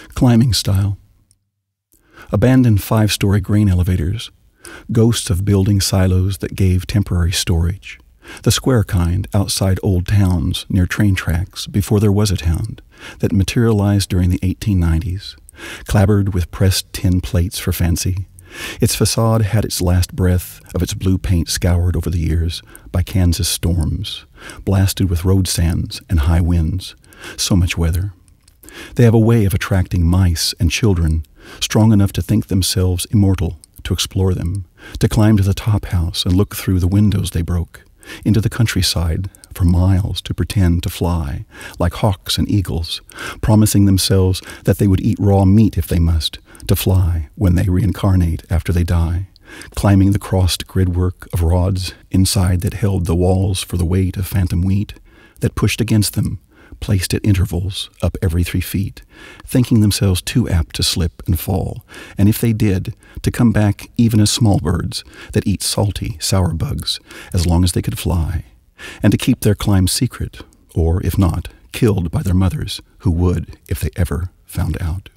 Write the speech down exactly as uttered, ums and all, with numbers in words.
Climbing style. Abandoned five-story grain elevators, ghosts of building silos that gave temporary storage, the square kind outside old towns near train tracks before there was a town, that materialized during the eighteen nineties, clabbered with pressed tin plates for fancy. Its facade had its last breath of its blue paint scoured over the years by Kansas storms, blasted with road sands and high winds. So much weather. They have a way of attracting mice and children strong enough to think themselves immortal, to explore them, to climb to the top house and look through the windows they broke, into the countryside for miles to pretend to fly, like hawks and eagles, promising themselves that they would eat raw meat if they must, to fly when they reincarnate after they die, climbing the crossed gridwork of rods inside that held the walls for the weight of phantom wheat, that pushed against them, placed at intervals up every three feet, thinking themselves too apt to slip and fall, and if they did, to come back even as small birds that eat salty, sour bugs as long as they could fly, and to keep their climb secret, or, if not, killed by their mothers, who would if they ever found out.